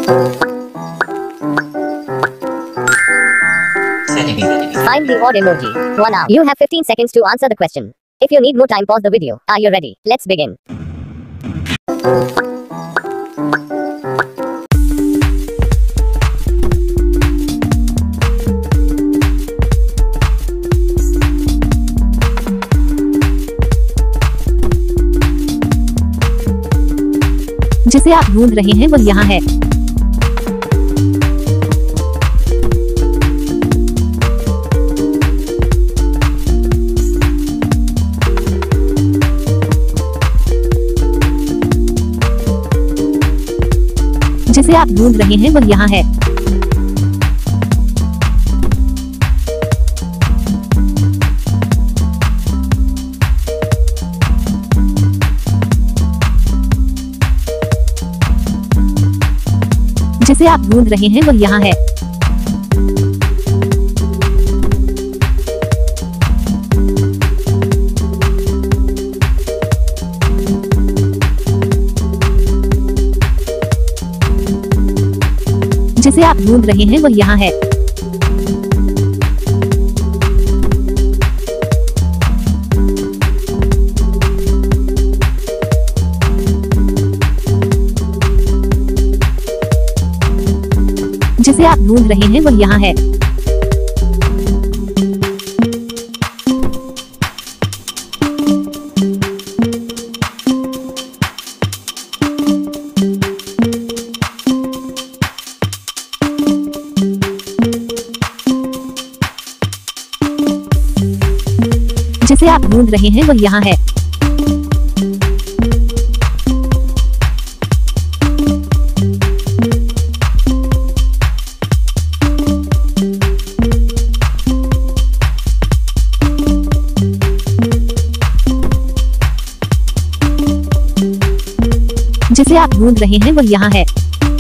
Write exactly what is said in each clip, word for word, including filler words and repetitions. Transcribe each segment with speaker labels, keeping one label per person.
Speaker 1: Find the odd emoji. One hour. You have fifteen seconds to answer the question. If you need more time, pause the video. Are you ready? Let's begin.
Speaker 2: जिसे आप ढूंढ रहे हैं वो यहाँ है। जिसे आप ढूंढ रहे हैं वो यहाँ है। जिसे आप ढूंढ रहे हैं वो यहाँ है। जिसे आप ढूंढ रहे हैं वो यहाँ है। जिसे आप ढूंढ रहे हैं वो यहाँ है। जिसे आप ढूंढ रहे हैं वो यहाँ है। जिसे आप ढूंढ रहे हैं वो यहाँ है।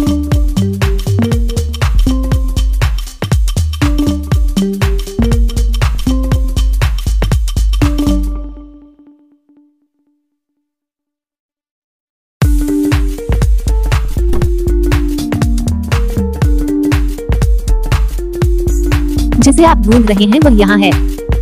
Speaker 2: जिसे आप ढूंढ रहे हैं वो यहाँ है।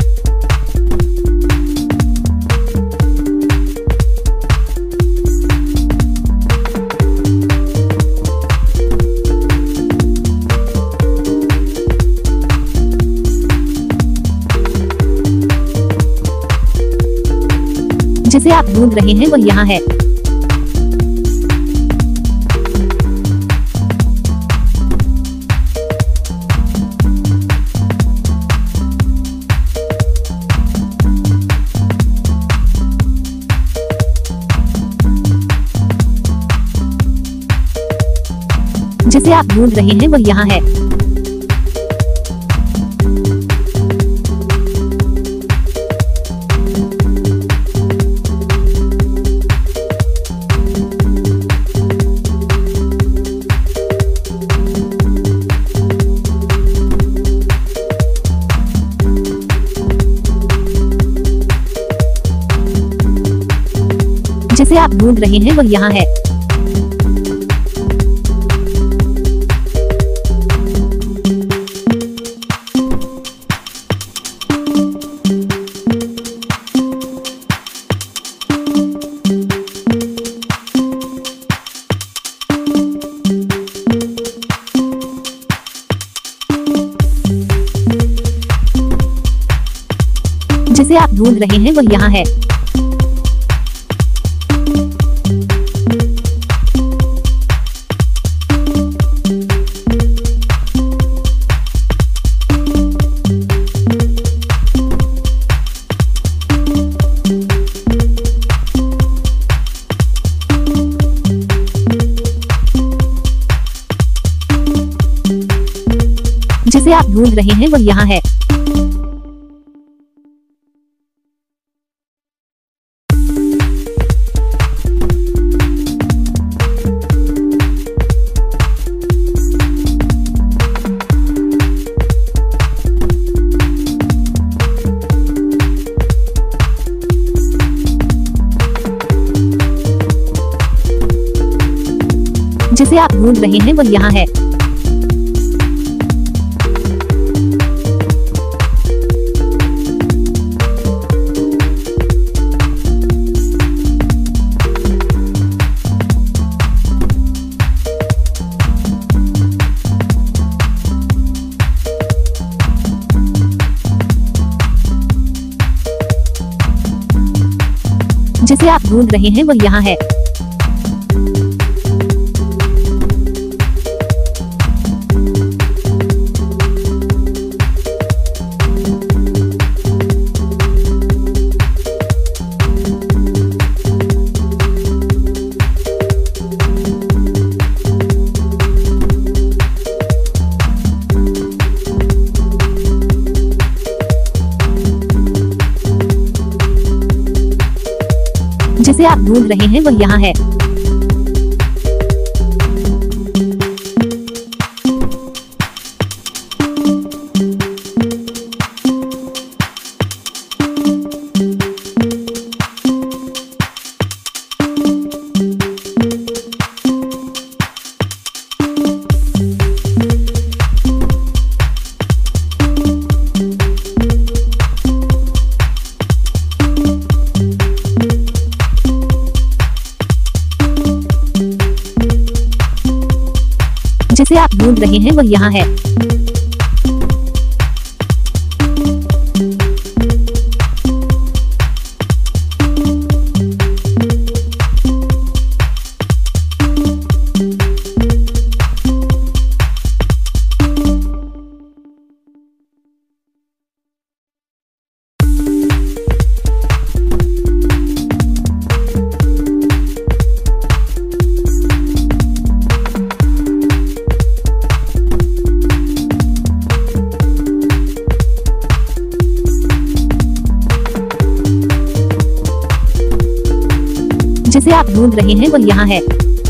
Speaker 2: जिसे आप ढूंढ रहे हैं वो यहाँ है। जिसे आप ढूंढ रहे हैं वो यहाँ है। जिसे आप ढूंढ रहे हैं वो यहाँ है। जिसे आप ढूंढ रहे हैं वो यहाँ है। जिसे आप ढूंढ रहे हैं वो यहाँ है। जिसे आप ढूंढ रहे हैं वह यहाँ है। जिसे आप ढूंढ रहे हैं वह यहाँ है। जिसे आप ढूंढ रहे हैं वह यहाँ है। जिसे आप ढूंढ रहे हैं वह यहाँ है। जिसे आप ढूंढ रहे हैं वह यहाँ है।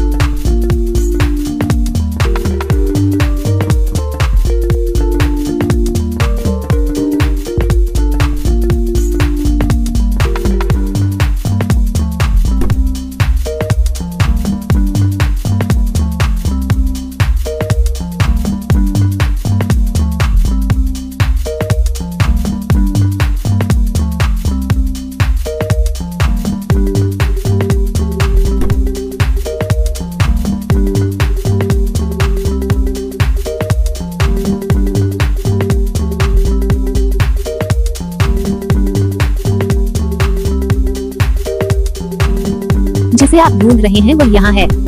Speaker 2: जिसे आप ढूंढ रहे हैं वह यहाँ है।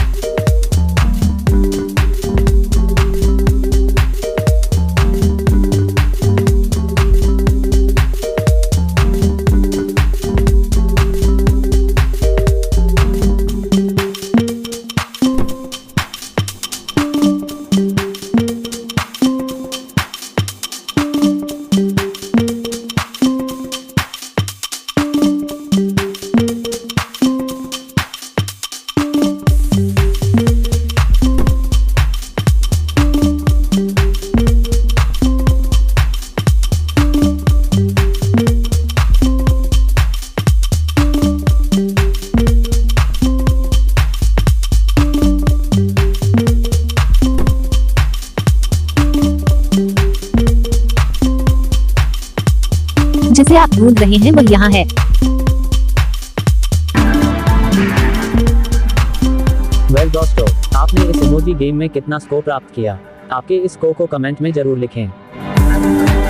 Speaker 2: जिसे आप ढूंढ रहे हैं वह यहाँ है।
Speaker 3: वेल दोस्तों, आपने इस इमोजी गेम में कितना स्कोर प्राप्त किया? आपके इस स्कोर को कमेंट में जरूर लिखें।